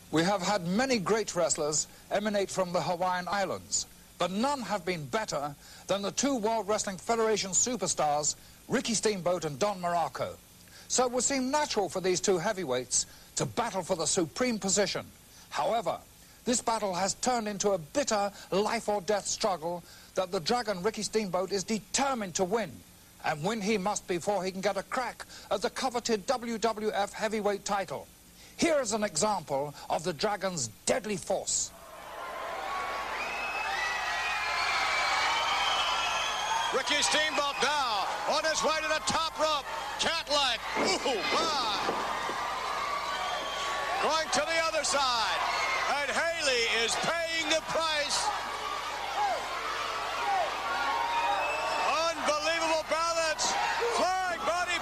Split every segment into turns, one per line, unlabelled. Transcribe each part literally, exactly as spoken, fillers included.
We have had many great wrestlers emanate from the Hawaiian Islands, but none have been better than the two World Wrestling Federation superstars, Ricky Steamboat and Don Muraco. So it would seem natural for these two heavyweights to battle for the supreme position. However, this battle has turned into a bitter life-or-death struggle that the Dragon Ricky Steamboat is determined to win. And win he must before he can get a crack at the coveted W W F heavyweight title. Here is an example of the Dragon's deadly force.
Ricky Steamboat now on his way to the top rope. Cat-like. Ooh, ah. Going to the other side. And Haley is paying the price. Unbelievable balance. Flying body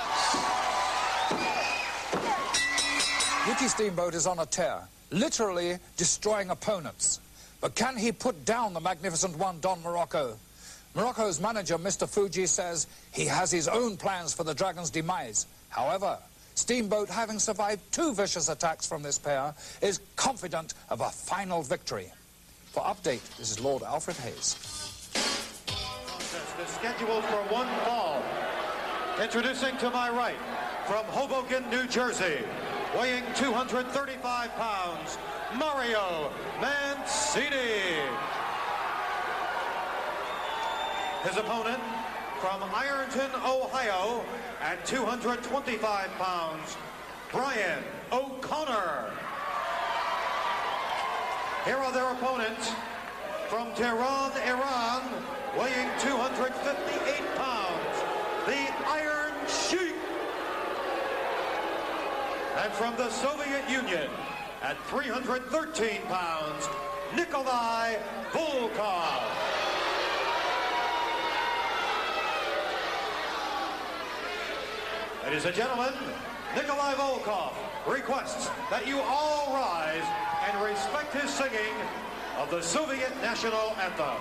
press.
Ricky Steamboat is on a tear, literally destroying opponents. But can he put down the magnificent one, Don Muraco? Muraco's manager, Mister Fuji, says he has his own plans for the Dragon's demise. However, Steamboat, having survived two vicious attacks from this pair, is confident of a final victory. For update, this is Lord Alfred Hayes.
Contest is scheduled for one fall. Introducing to my right, from Hoboken, New Jersey, weighing two hundred thirty-five pounds, Mario Mancini. His opponent, from Ironton, Ohio, at two hundred twenty-five pounds, Brian O'Connor. Here are their opponents, from Tehran, Iran, weighing two hundred fifty-eight pounds, the Iron Sheik. And from the Soviet Union, at three hundred thirteen pounds, Nikolai Volkov. Ladies and gentlemen, Nikolai Volkov requests that you all rise and respect his singing of the Soviet national anthem.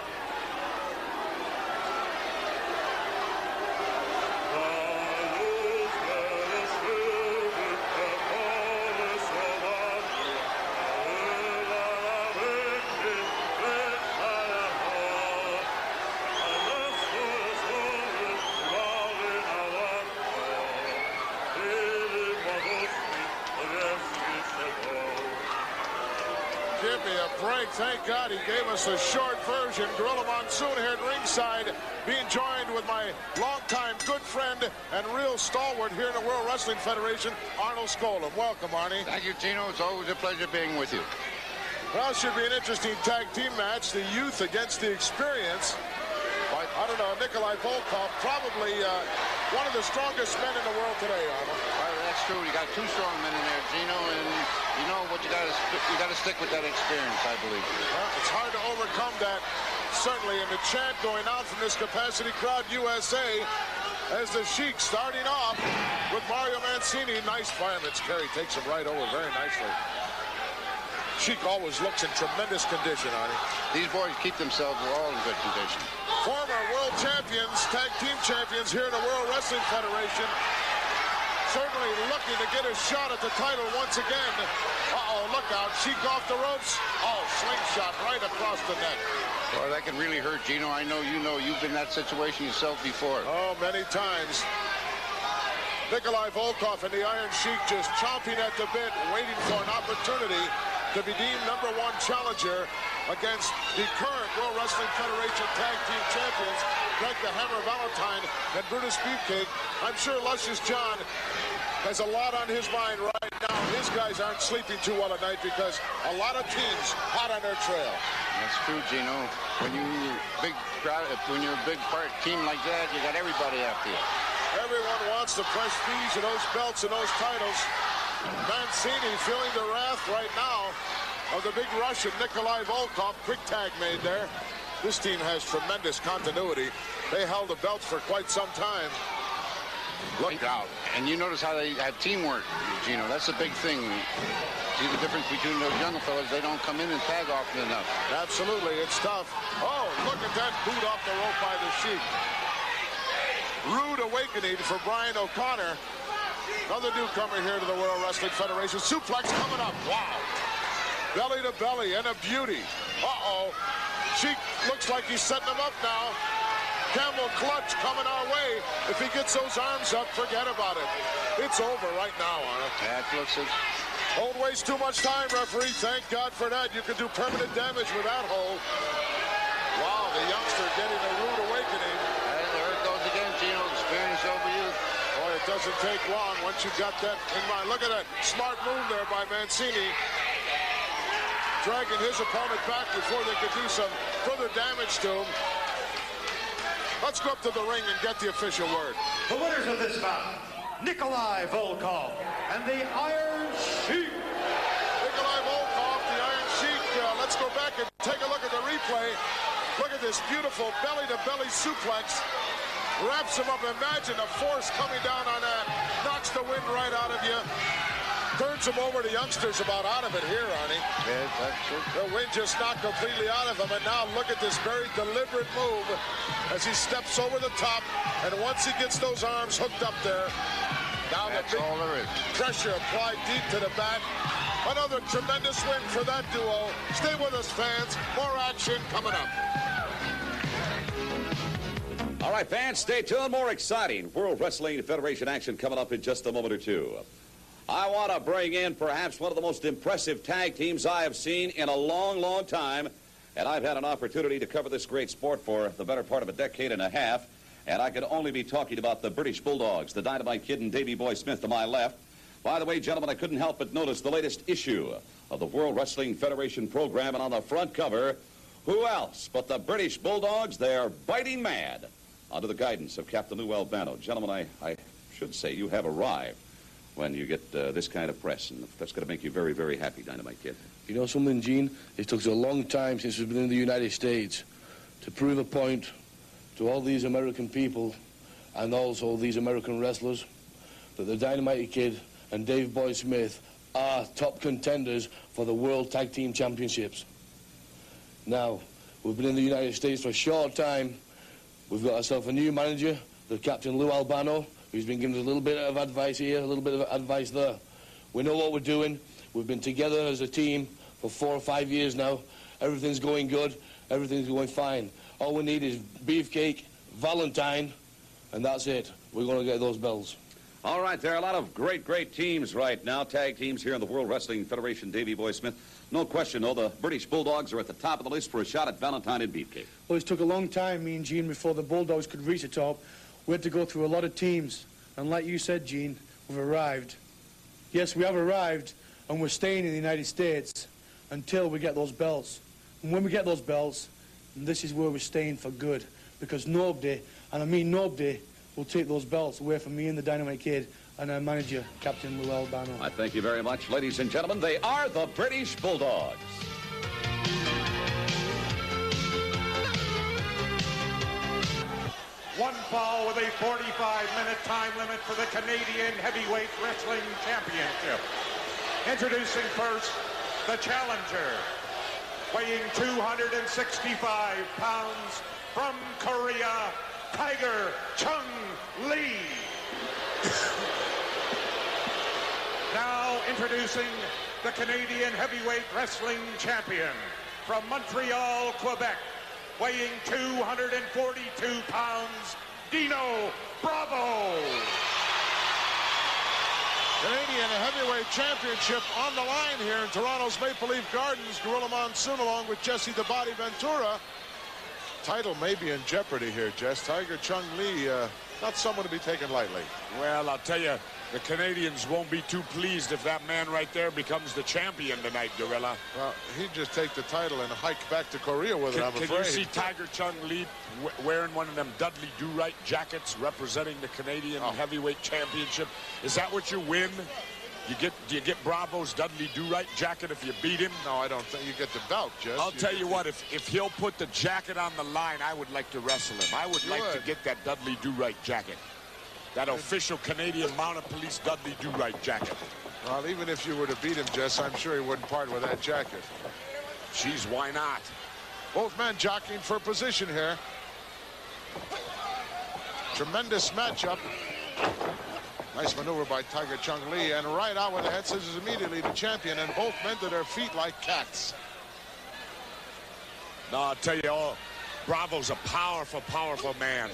Give me a break. Thank God he gave us a short version. Gorilla Monsoon here at ringside, being joined with my longtime good friend and real stalwart here in the World Wrestling Federation, Arnold Skolem. Welcome, Arnie.
Thank you, Tino. It's always a pleasure being with you.
Well, it should be an interesting tag team match. The youth against the experience. I don't know, Nikolai Volkov, probably uh, one of the strongest men in the world today, Arnold.
Well, that's true. You got two strong men in there, Gino, and you know what, you got to you got to stick with that experience, I believe.
Well, it's hard to overcome that, certainly. And the chant going out from this capacity crowd, U S A, as the Sheik starting off with Mario Mancini. Nice fireman's carry, takes him right over very nicely. Sheik always looks in tremendous condition, Arnie.
These boys keep themselves all in good condition.
Former world champions, tag team champions here in the World Wrestling Federation. Certainly looking to get a shot at the title once again. Uh-oh, look out. Sheik off the ropes. Oh, slingshot right across the neck.
Well, that can really hurt, Gino. I know you know you've been in that situation yourself before.
Oh, many times. Nikolai Volkov and the Iron Sheik just chomping at the bit, waiting for an opportunity to be deemed number one challenger against the current World Wrestling Federation Tag Team Champions, Greg the Hammer Valentine and Brutus Beefcake. I'm sure Luscious John has a lot on his mind right now. His guys aren't sleeping too well at night because a lot of teams hot on their trail.
That's true, Gino. When you big when you're a big part team like that, you got everybody after you.
Everyone wants the prestige of those belts and those titles. Mancini feeling the wrath right now of the big Russian Nikolai Volkov. Quick tag made there. This team has tremendous continuity. They held the belts for quite some time. Look out.
And you notice how they have teamwork, Gino. That's a big thing. See the difference between those young fellas. They don't come in and tag often enough.
Absolutely. It's tough. Oh, look at that boot off the rope by the Sheik. Rude awakening for Brian O'Connor. Another newcomer here to the World Wrestling Federation. Suplex coming up. Wow. Belly to belly and a beauty. Uh-oh. Sheik looks like he's setting him up now. Camel clutch coming our way. If he gets those arms up, forget about it. It's over right now, Arnold.
That looks it.
Hold wastes too much time, referee. Thank God for that. You can do permanent damage with that hold. Wow, the youngster getting a rude awakening.
And there it goes again, Gino. Experience over you.
Boy, it doesn't take long once you got that in mind. Look at that smart move there by Mancini. Dragging his opponent back before they could do some further damage to him. Let's go up to the ring and get the official word.
The winners of this bout, Nikolai Volkov and the Iron Sheik.
Nikolai Volkov, the Iron Sheik. Uh, let's go back and take a look at the replay. Look at this beautiful belly-to-belly suplex. Wraps him up. Imagine the force coming down on that. Knocks the wind right out of you. Turns him over. The youngster's about out of it here, Arnie.
Yeah, that's it.
The wind just knocked completely out of him. And now look at this very deliberate move as he steps over the top. And once he gets those arms hooked up there, now
That's
the big
all there is.
pressure applied deep to the back. Another tremendous win for that duo. Stay with us, fans. More action coming up.
All right, fans, stay tuned. More exciting World Wrestling Federation action coming up in just a moment or two. I want to bring in perhaps one of the most impressive tag teams I have seen in a long, long time. And I've had an opportunity to cover this great sport for the better part of a decade and a half. And I could only be talking about the British Bulldogs, the Dynamite Kid and Davey Boy Smith to my left. By the way, gentlemen, I couldn't help but notice the latest issue of the World Wrestling Federation program. And on the front cover, who else but the British Bulldogs? They're biting mad under the guidance of Captain Lou Albano. Gentlemen, I, I should say you have arrived when you get uh, this kind of press. And that's going to make you very, very happy, Dynamite Kid.
You know something, Gene? It took us a long time since we've been in the United States to prove a point to all these American people and also these American wrestlers that the Dynamite Kid and Dave Boy Smith are top contenders for the World Tag Team Championships. Now, we've been in the United States for a short time. We've got ourselves a new manager, the Captain Lou Albano, who's been giving us a little bit of advice here, a little bit of advice there. We know what we're doing. We've been together as a team for four or five years now. Everything's going good. Everything's going fine. All we need is Beefcake, Valentine, and that's it. We're going to get those belts.
All right, there are a lot of great, great teams right now, tag teams here in the World Wrestling Federation. Davey Boy Smith, no question, though, the British Bulldogs are at the top of the list for a shot at Valentine and Beefcake.
Well, it took a long time, me and Gene, before the Bulldogs could reach the top. We had to go through a lot of teams. And like you said, Gene, we've arrived. Yes, we have arrived, and we're staying in the United States until we get those belts. And when we get those belts, this is where we're staying for good. Because nobody, and I mean nobody, will take those belts away from me and the Dynamite Kid and our manager, Captain Lou Albano.
I thank you very much, ladies and gentlemen. They are the British Bulldogs.
One fall with a forty-five minute time limit for the Canadian Heavyweight Wrestling Championship. Introducing first, the challenger, weighing two hundred sixty-five pounds, from Korea, Tiger Chung Lee. Now introducing the Canadian Heavyweight Wrestling Champion, from Montreal, Quebec, weighing two hundred forty-two pounds, Dino Bravo.
Canadian Heavyweight Championship on the line here in Toronto's Maple Leaf Gardens. Gorilla Monsoon along with Jesse the Body Ventura. Title may be in jeopardy here, Jess. Tiger Chung Lee, uh, not someone to be taken lightly.
Well, I'll tell you, the Canadians won't be too pleased if that man right there becomes the champion tonight, Gorilla.
Well, he'd just take the title and hike back to Korea with it,
Can,
I'm
can
afraid.
you see Tiger Chung Lee wearing one of them Dudley Do-Right jackets representing the Canadian
Oh.
Heavyweight Championship? Is that what you win? You get, do you get Bravo's Dudley Do-Right jacket if you beat him?
No, I don't think you get the belt, Jess.
I'll tell you what, if, if he'll put the jacket on the line, I would like to wrestle him. I would
You
like
would.
to get that Dudley Do-Right jacket. That official Canadian Mounted Police Dudley Do-Right jacket.
Well, even if you were to beat him, Jess, I'm sure he wouldn't part with that jacket.
Jeez, why not?
Both men jockeying for position here. Tremendous matchup. Nice maneuver by Tiger Chung Lee, and right out with the head scissors immediately the champion, and both men to their feet like cats.
No, I'll tell you all, Bravo's a powerful, powerful man.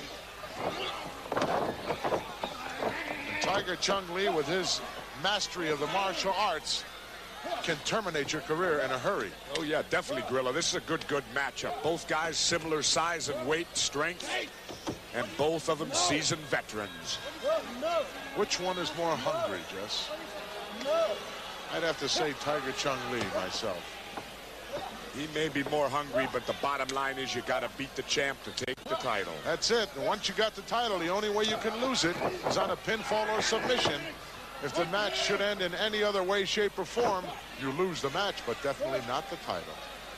And Tiger Chung Lee, with his mastery of the martial arts, can terminate your career in a hurry.
Oh, yeah, definitely, Gorilla. This is a good, good matchup. Both guys similar size and weight, strength, and both of them seasoned veterans.
Which one is more hungry, Jess? I'd have to say Tiger Chung Lee myself.
He may be more hungry, but the bottom line is you got to beat the champ to take the title.
That's it. And once you got the title, the only way you can lose it is on a pinfall or submission. If the match should end in any other way, shape, or form, you lose the match, but definitely not the title.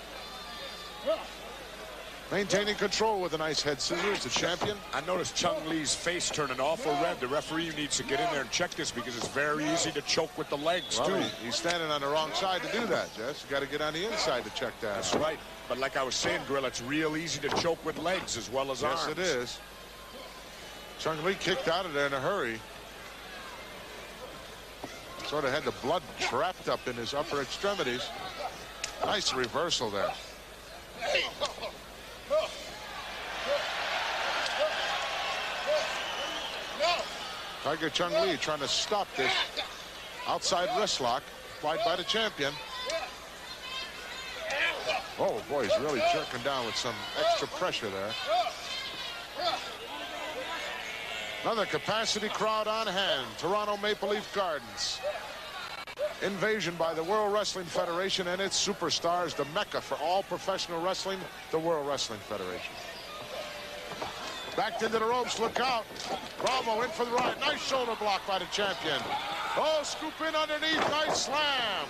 Maintaining control with a nice head scissors, the champion.
I noticed Chung Lee's face turning awful red. The referee needs to get in there and check this because it's very easy to choke with the legs,
well,
too.
He, he's standing on the wrong side to do that, Jess. You got to get on the inside to check that.
That's
out.
right. But like I was saying, Gorilla, it's real easy to choke with legs as well as
yes,
arms.
Yes, it is. Chung Lee kicked out of there in a hurry. Sort of had the blood trapped up in his upper extremities. Nice reversal there. Tiger Chung Lee trying to stop this outside wrist lock applied by the champion. Oh boy, he's really jerking down with some extra pressure there. Another capacity crowd on hand. Toronto Maple Leaf Gardens. Invasion by the World Wrestling Federation and its superstars, the mecca for all professional wrestling, the World Wrestling Federation. Backed into the ropes, look out. Bravo in for the ride. Nice shoulder block by the champion. Oh, scoop in underneath, nice slam.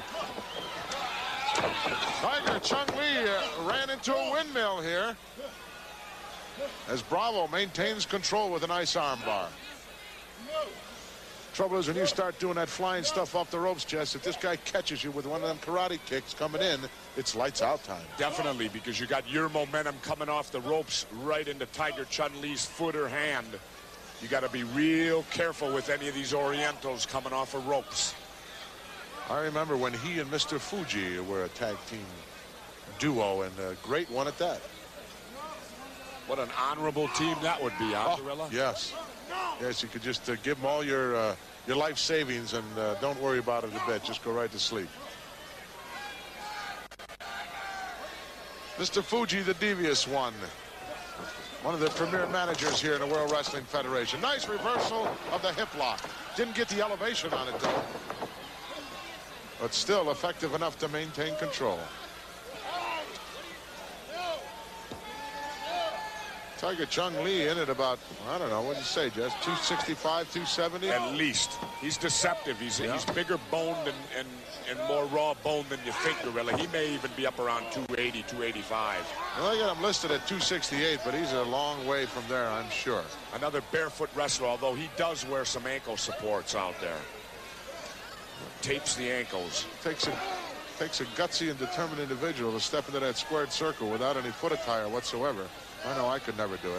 Tiger Chung Lee uh, ran into a windmill here as Bravo maintains control with a nice arm bar. Trouble is when you start doing that flying stuff off the ropes, Jess, if this guy catches you with one of them karate kicks coming in, it's lights out time.
Definitely, because you got your momentum coming off the ropes right into Tiger Chung Lee's foot or hand. You got to be real careful with any of these Orientals coming off of ropes.
I remember when he and Mister Fuji were a tag team duo, and a great one at that.
What an honorable team that would be, huh,
Oh,
Gorilla?
yes. Yes, you could just uh, give them all your uh, your life savings and uh, don't worry about it a bit. Just go right to sleep. Mister Fuji, the devious one. One of the premier managers here in the World Wrestling Federation. Nice reversal of the hip lock. Didn't get the elevation on it, though. But still effective enough to maintain control. Tiger Chung Lee in at about, I don't know, what did you say, Jess? two sixty-five, two seventy?
At least. He's deceptive. He's,
yeah.
he's bigger boned and, and, and more raw boned than you think, Gorilla. He may even be up around two eighty, two eighty-five.
Well, I got him listed at two sixty-eight, but he's a long way from there, I'm sure.
Another barefoot wrestler, although he does wear some ankle supports out there. Tapes the ankles.
Takes a, takes a gutsy and determined individual to step into that squared circle without any foot attire whatsoever. I know I could never do it.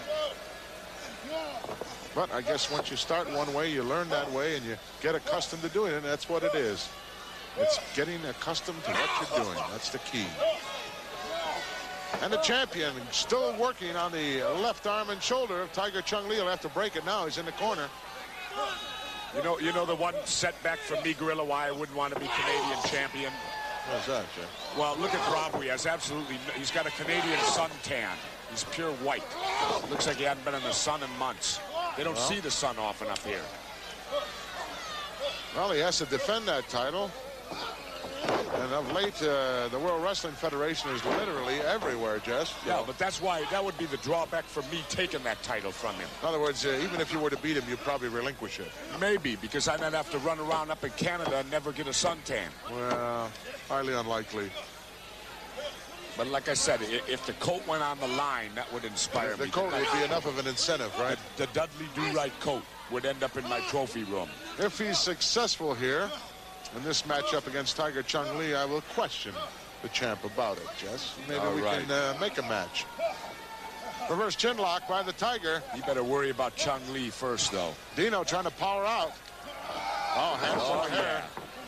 But I guess once you start one way, you learn that way, and you get accustomed to doing it, and that's what it is. It's getting accustomed to what you're doing. That's the key. And the champion still working on the left arm and shoulder of Tiger Chung Lee. He'll have to break it now. He's in the corner.
You know, you know the one setback for me, Gorilla, why I wouldn't want to be Canadian champion?
What's that, Jeff?
Well, look at Bravo. He has absolutely, he's got a Canadian suntan. He's pure white. Looks like he hadn't been in the sun in months. They don't
well,
see the sun often up here.
Well, he has to defend that title. And of late, uh, the World Wrestling Federation is literally everywhere, Jess.
Yeah, but that's why, that would be the drawback for me taking that title from him.
In other words, uh, even if you were to beat him, you'd probably relinquish it.
Maybe, because I'd have to run around up in Canada and never get a suntan.
Well, highly unlikely.
But like I said, if the coat went on the line, that would inspire
the
me.
The coat would be enough of an incentive, right?
The, the Dudley Do-Right coat would end up in my trophy room.
If he's successful here in this matchup against Tiger Chung Lee, I will question the champ about it, Jess. Maybe
All
we
right.
can uh, make a match. Reverse chin lock by the Tiger.
You better worry about Chung Lee first, though.
Dino trying to power out. Oh, hands
Oh,
on the hair.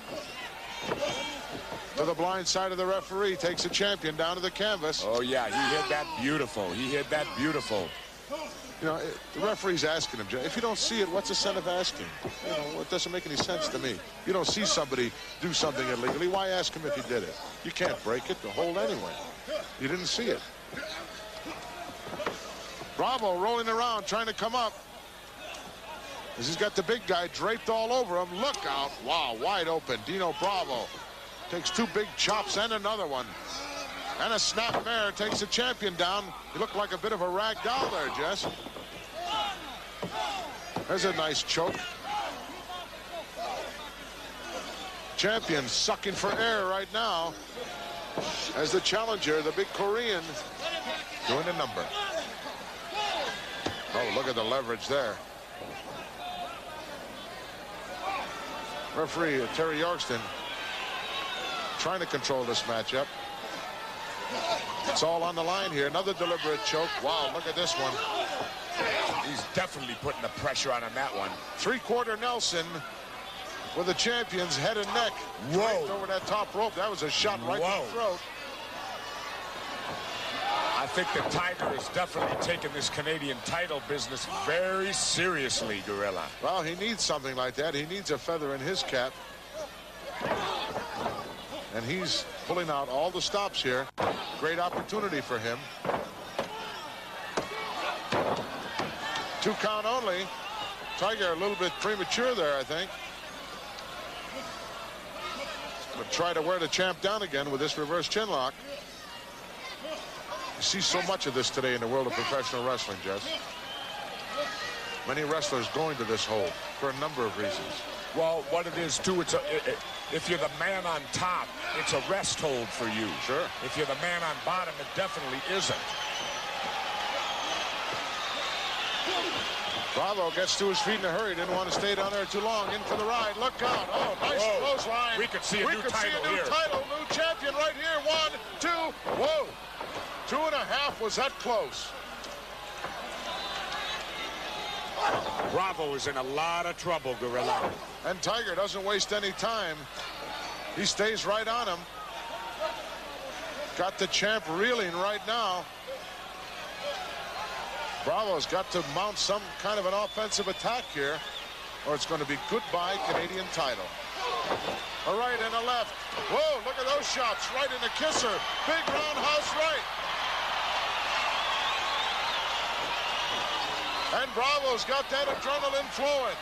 To the blind side of the referee. Takes the champion down to the canvas.
Oh, yeah, he hit that beautiful. He hit that beautiful.
You know, it, the referee's asking him, if you don't see it, what's the sense of asking? You know, it doesn't make any sense to me. You don't see somebody do something illegally. Why ask him if he did it? You can't break it. The hold anyway. You didn't see it. Bravo rolling around, trying to come up. As he's got the big guy draped all over him. Look out. Wow, wide open. Dino Bravo takes two big chops and another one. And a snap mare takes the champion down. He looked like a bit of a rag doll there, Jess. There's a nice choke. Champion sucking for air right now. As the challenger, the big Korean, doing a number. Oh, look at the leverage there. Referee uh, Terry Yorkston trying to control this matchup. It's all on the line here. Another deliberate choke. Wow, look at this one.
He's definitely putting the pressure on him, that one.
Three-quarter Nelson with the champion's head and neck.
Whoa.
Right over that top rope. That was a shot right
Whoa.
in the throat.
I think the Tiger is definitely taking this Canadian title business very seriously, Gorilla.
Well, he needs something like that. He needs a feather in his cap. And he's pulling out all the stops here. Great opportunity for him. Two count only. Tiger a little bit premature there, I think. But try to wear the champ down again with this reverse chin lock. You see so much of this today in the world of professional wrestling, Jess. Many wrestlers going to this hold for a number of reasons.
Well, what it is, too, it's a, it, it, if you're the man on top, it's a rest hold for you.
Sure.
If you're the man on bottom, it definitely isn't.
Bravo gets to his feet in a hurry. Didn't want to stay down there too long. In for the ride. Look out. Oh, nice
Whoa.
clothesline.
We could see a
we
new
could
title
see a new
here.
title, new champion right here. One, two. Whoa. Two and a half. Was that close?
Bravo is in a lot of trouble, Gorilla.
And Tiger doesn't waste any time. He stays right on him. Got the champ reeling right now. Bravo's got to mount some kind of an offensive attack here, or it's going to be goodbye Canadian title. A right and a left. Whoa, look at those shots. Right in the kisser. Big roundhouse right. And Bravo's got that adrenaline flowing.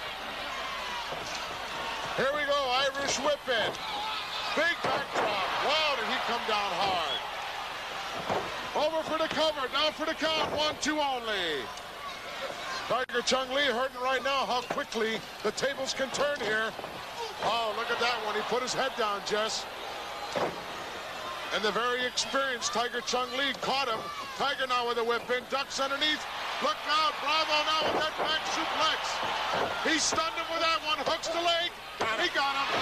Here we go, Irish whip in. Big backdrop. Wow, did he come down hard. Over for the cover, down for the count, one, two only. Tiger Chung Lee hurting right now how quickly the tables can turn here. Oh, look at that one. He put his head down, Jess. And the very experienced Tiger Chung Lee caught him. Tiger now with a whip in, ducks underneath. Look out, Bravo now with that back suplex. He stunned him with that one, hooks the leg. He got him.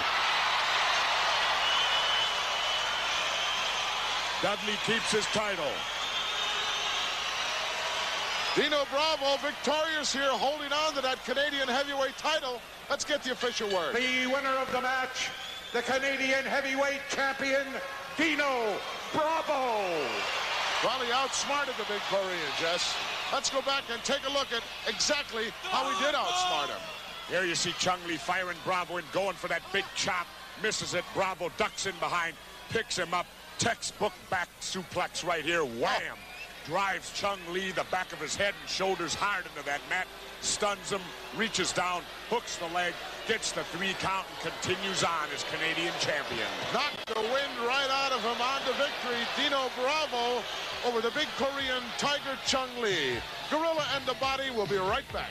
Dudley keeps his title.
Dino Bravo victorious here, holding on to that Canadian heavyweight title. Let's get the official word.
The winner of the match, the Canadian heavyweight champion, Dino Bravo.
Well, he outsmarted the big Korean, Jess. Let's go back and take a look at exactly how he did outsmart him.
Here you see Chung Lee firing Bravo and going for that big chop. Misses it. Bravo ducks in behind, picks him up. Textbook back suplex right here. Wham! Drives Chung Lee the back of his head and shoulders hard into that mat. Stuns him, reaches down, hooks the leg, gets the three count, and continues on as Canadian champion.
Knocked the wind right out of him on to victory. Dino Bravo over the big Korean Tiger Chung Lee. Gorilla and the Body will be right back.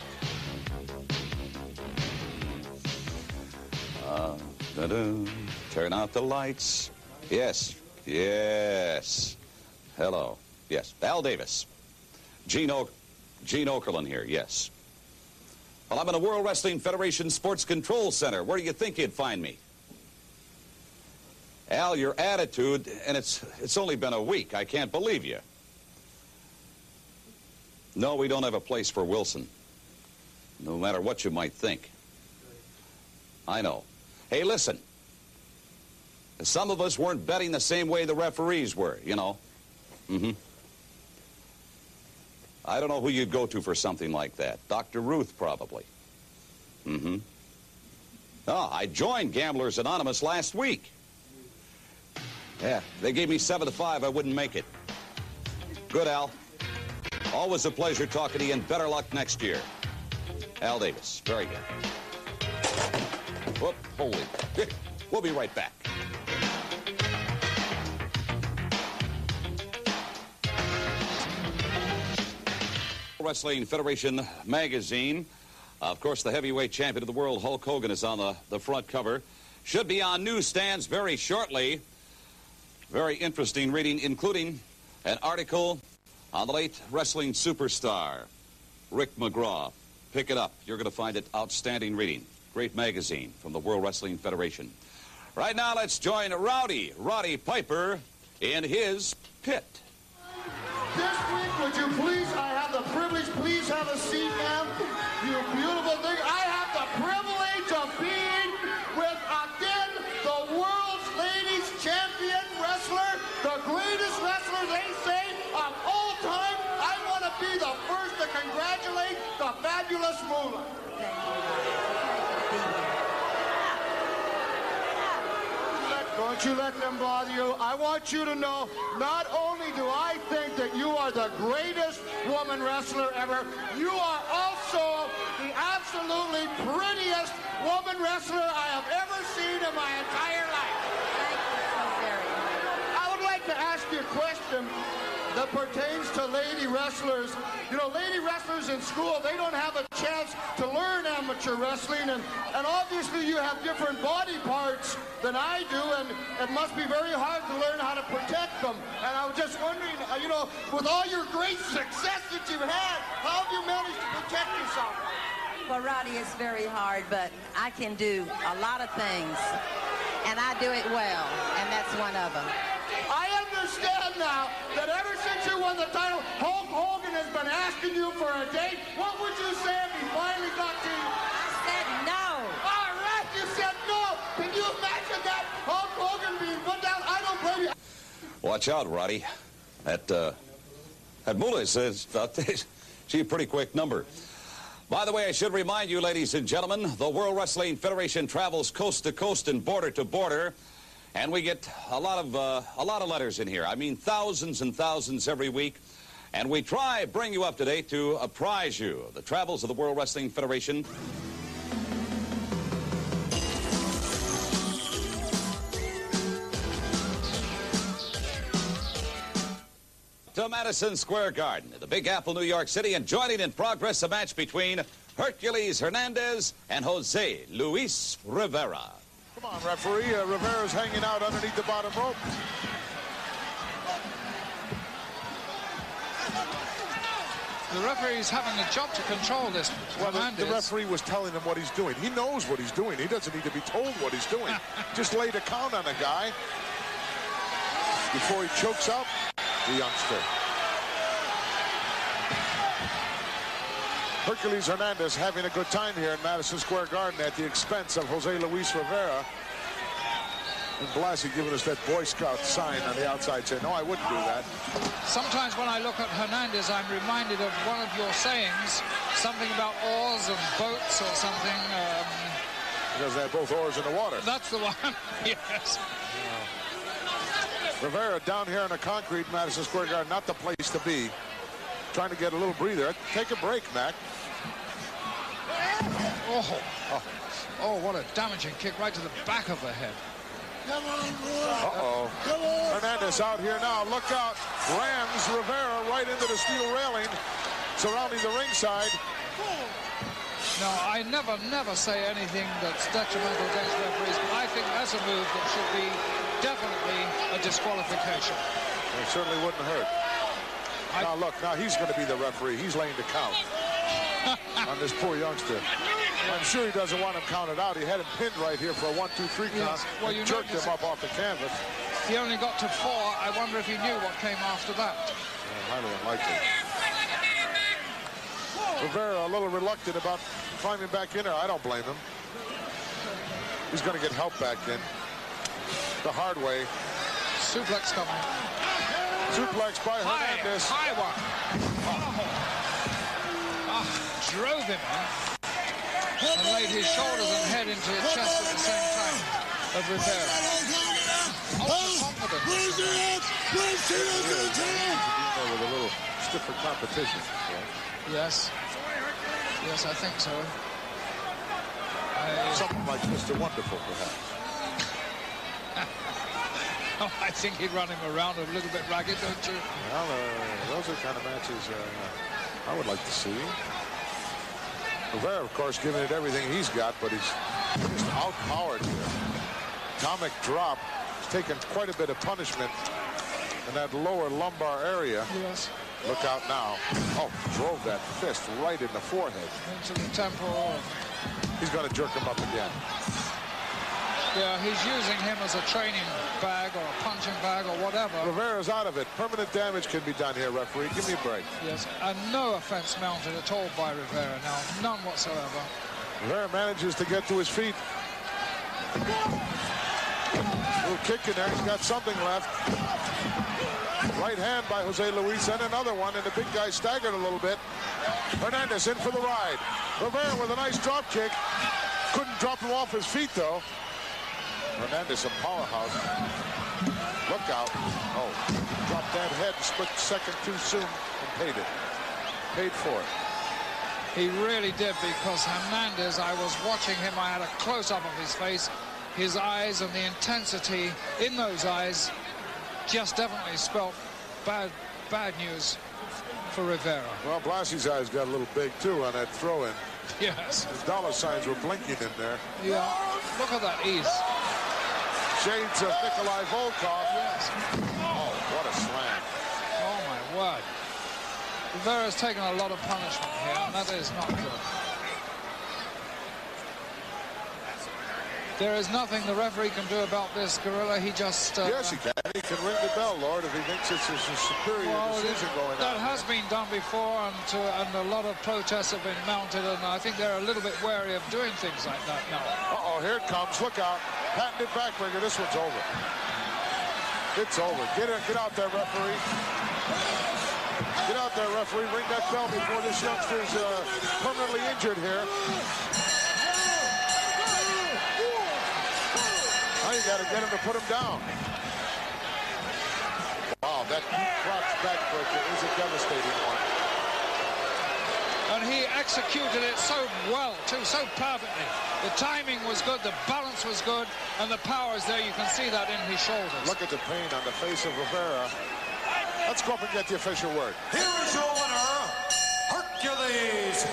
Uh, da-da. Turn out the lights. Yes, yes. Hello. Yes, Al Davis. Gene, o Gene Okerlund here, yes. Well, I'm in the World Wrestling Federation Sports Control Center. Where do you think you'd find me? Al, your attitude, and it's, it's only been a week. I can't believe you. No, we don't have a place for Wilson, no matter what you might think. I know. Hey, listen. Some of us weren't betting the same way the referees were, you know. Mm-hmm. I don't know who you'd go to for something like that. Doctor Ruth, probably. Mm-hmm. Oh, I joined Gamblers Anonymous last week. Yeah, they gave me seven to five. I wouldn't make it. Good, Al. Always a pleasure talking to you, and better luck next year. Al Davis. Very good. Whoop, holy. We'll be right back. Wrestling Federation magazine. Of course, the heavyweight champion of the world, Hulk Hogan, is on the, the front cover. Should be on newsstands very shortly. Very interesting reading, including an article on the late wrestling superstar, Rick McGraw. Pick it up. You're going to find it outstanding reading. Great magazine from the World Wrestling Federation. Right now, let's join Rowdy, Roddy Piper, in his pit.
This week, would you please, I have the privilege, please have a seat, ma'am. You beautiful thing. I have the privilege of being with, again, the world's ladies champion wrestler, the greatest wrestler, they say, of all time. I want to be the first to congratulate the fabulous Moolah. Don't you let them bother you. I want you to know, not only do I think that you are the greatest woman wrestler ever, you are also the absolutely prettiest woman wrestler I have ever seen in my entire life. Thank you so very much. I would like to ask you a question that pertains to lady wrestlers. You know, lady wrestlers in school, they don't have a chance to learn amateur wrestling, and, and obviously you have different body parts than I do, and it must be very hard to learn how to protect them. And I was just wondering, uh, you know, with all your great success that you've had, how have you managed to protect yourself?
Well, Roddy, it's very hard, but I can do a lot of things, and I do it well, and that's one of them.
I understand now that ever since you won the title, Hulk Hogan has been asking you for a date. What would you say if he finally got to you?
I said no.
All right, you said no. Can you imagine that? Hulk Hogan being put down? I don't blame you.
Watch out, Roddy. That, uh, that Moolah says, uh, she's a pretty quick number. By the way, I should remind you, ladies and gentlemen, the World Wrestling Federation travels coast to coast and border to border. And we get a lot of uh, a lot of letters in here. I mean, thousands and thousands every week. And we try bring you up to date to apprise you of the travels of the World Wrestling Federation. To Madison Square Garden, the Big Apple, New York City, and joining in progress a match between Hercules Hernandez and Jose Luis Rivera.
Come on, referee. Uh, Rivera's hanging out underneath the bottom rope.
The referee's having a job to control this.
Well, the, the referee was telling him what he's doing. He knows what he's doing. He doesn't need to be told what he's doing. Just laid a count on a guy before he chokes out the youngster. Hercules Hernandez having a good time here in Madison Square Garden at the expense of Jose Luis Rivera. And Blassie giving us that Boy Scout sign on the outside saying, no, I wouldn't do that.
Sometimes when I look at Hernandez, I'm reminded of one of your sayings, something about oars and boats or something. Um,
because they have both oars in the water.
That's the one, yes.
Yeah. Rivera down here on the concrete, Madison Square Garden, not the place to be. Trying to get a little breather. Take a break, Mac.
Oh, oh, oh, what a damaging kick right to the back of the head.
Uh-oh. Hernandez out here now. Look out. Rams Rivera right into the steel railing surrounding the ringside.
No, I never, never say anything that's detrimental against referees, but I think that's a move that should be definitely a disqualification.
It certainly wouldn't hurt. I... Now, look, now he's going to be the referee. He's laying the count on this poor youngster. I'm sure he doesn't want him counted out. He had him pinned right here for a one, two, three count.
Yes. Well, you
jerked him up off the canvas.
He only got to four. I wonder if he knew what came after that.
Yeah, highly unlikely. Rivera a little reluctant about climbing back in there. I don't blame him. He's going to get help back in the hard way.
Suplex coming.
Suplex by
High,
Hernandez.
high one. Oh. Oh, drove him in and laid his shoulders and head into his chest at the same time of Rivera. Ultra-confident.
With a little stiffer competition.
Yes. Yes, I think so. I...
Something like Mister Wonderful, perhaps.
Oh, I think he'd run him around a little bit ragged, don't you?
Well, uh, those are the kind of matches uh, I would like to see. Rivera, of course, giving it everything he's got, but he's just outpowered here. Atomic drop. He's taken quite a bit of punishment in that lower lumbar area.
Yes.
Look out now. Oh, drove that fist right in the forehead.
Into the temple.
He's going to jerk him up again.
Yeah, he's using him as a training bag or a punching bag or whatever.
Rivera's out of it. Permanent damage can be done here, referee. Give me a break.
Yes, and no offense mounted at all by Rivera now. None whatsoever.
Rivera manages to get to his feet. Little kick in there. He's got something left. Right hand by Jose Luis, and another one, and the big guy staggered a little bit. Hernandez in for the ride. Rivera with a nice drop kick. Couldn't drop him off his feet, though. Hernandez, a powerhouse. Look out. Oh, dropped that head and split second too soon and paid it. Paid for it.
He really did, because Hernandez, I was watching him, I had a close-up of his face, his eyes, and the intensity in those eyes just definitely spelt bad, bad news for Rivera.
Well, Blassie's eyes got a little big, too, on that throw-in.
Yes.
His dollar signs were blinking in there.
Yeah. Look at that ease.
Shades of Nikolai Volkov.
Yes.
Oh, what a slam.
Oh, my word. Rivera's taken a lot of punishment here, and that is not good. There is nothing the referee can do about this, Gorilla. He just... Uh,
yes, he can. He can ring the bell, Lord, if he thinks it's a superior
well,
decision going
that
on.
That has been done before, and, to, and a lot of protests have been mounted, and I think they're a little bit wary of doing things like that now.
Uh-oh, here it comes. Look out. Patented backbreaker. This one's over. It's over. Get it, get out there, referee. Get out there, referee. Ring that bell before this youngster's uh, permanently injured here. Now you got to get him to put him down. Wow, that crotch backbreaker is a devastating one.
And he executed it so well, too, so perfectly. The timing was good, the balance was good, and the power is there. You can see that in his shoulders.
Look at the pain on the face of Rivera. Let's go up and get the official word.
Here is your winner, Hercules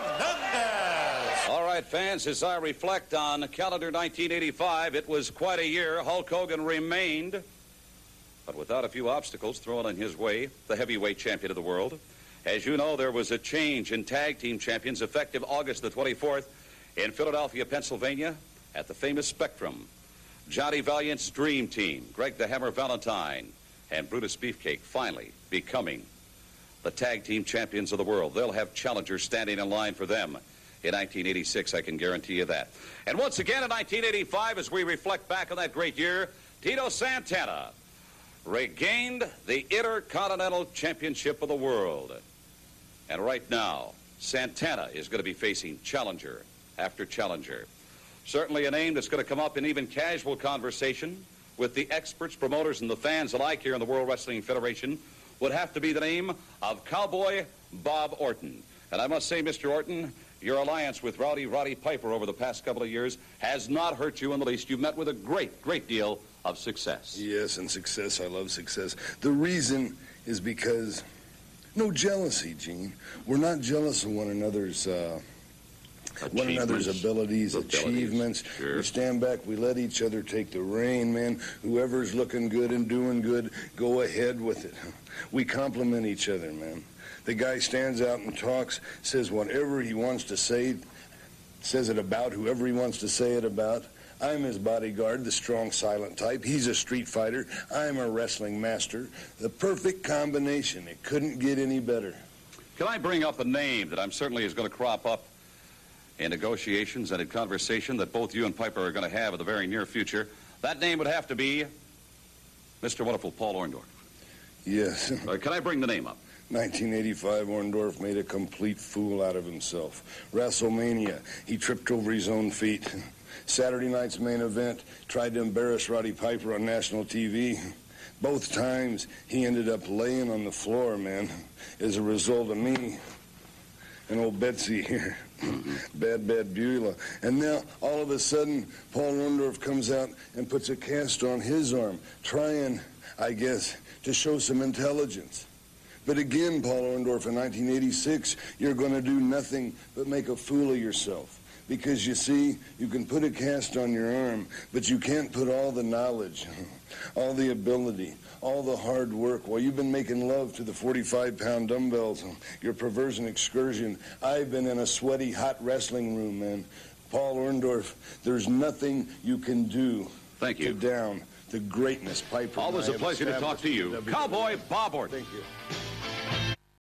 Hernandez.
All right, fans, as I reflect on calendar nineteen eighty-five, it was quite a year. Hulk Hogan remained, but without a few obstacles thrown in his way, the heavyweight champion of the world. As you know, there was a change in tag team champions effective August the twenty-fourth in Philadelphia, Pennsylvania, at the famous Spectrum. Johnny Valiant's Dream Team, Greg the Hammer Valentine, and Brutus Beefcake finally becoming the tag team champions of the world. They'll have challengers standing in line for them in nineteen eighty-six, I can guarantee you that. And once again in nineteen eighty-five, as we reflect back on that great year, Tito Santana regained the Intercontinental Championship of the world. And right now, Santana is going to be facing challenger after challenger. Certainly a name that's going to come up in even casual conversation with the experts, promoters, and the fans alike here in the World Wrestling Federation would have to be the name of Cowboy Bob Orton. And I must say, Mister Orton, your alliance with Rowdy Roddy Piper over the past couple of years has not hurt you in the least. You've met with a great, great deal of success.
Yes, and success. I love success. The reason is because no jealousy, Gene. We're not jealous of one another's uh, one another's abilities, abilities. achievements.
Sure.
We stand back. We let each other take the reign, man. Whoever's looking good and doing good, go ahead with it. We compliment each other, man. The guy stands out and talks, says whatever he wants to say, says it about whoever he wants to say it about. I'm his bodyguard, the strong, silent type. He's a street fighter. I'm a wrestling master. The perfect combination. It couldn't get any better.
Can I bring up a name that I'm certainly is going to crop up in negotiations and in conversation that both you and Piper are going to have in the very near future? That name would have to be Mister Wonderful Paul Orndorff.
Yes.
Uh, can I bring the name up?
nineteen eighty-five, Orndorff made a complete fool out of himself. WrestleMania, he tripped over his own feet. Saturday night's main event, tried to embarrass Roddy Piper on national T V. Both times, he ended up laying on the floor, man, as a result of me and old Betsy here. Bad, bad Beulah. And now, all of a sudden, Paul Orndorff comes out and puts a cast on his arm, trying, I guess, to show some intelligence. But again, Paul Orndorff, in nineteen eighty-six, you're going to do nothing but make a fool of yourself. Because, you see, you can put a cast on your arm, but you can't put all the knowledge, all the ability, all the hard work. While you've been making love to the forty-five pound dumbbells, your perversion excursion, I've been in a sweaty, hot wrestling room, man. Paul Orndorff, there's nothing you can do
Thank you.
to down the greatness Piper.
Always a pleasure to talk to you. Cowboy Bob Orton.
Thank you.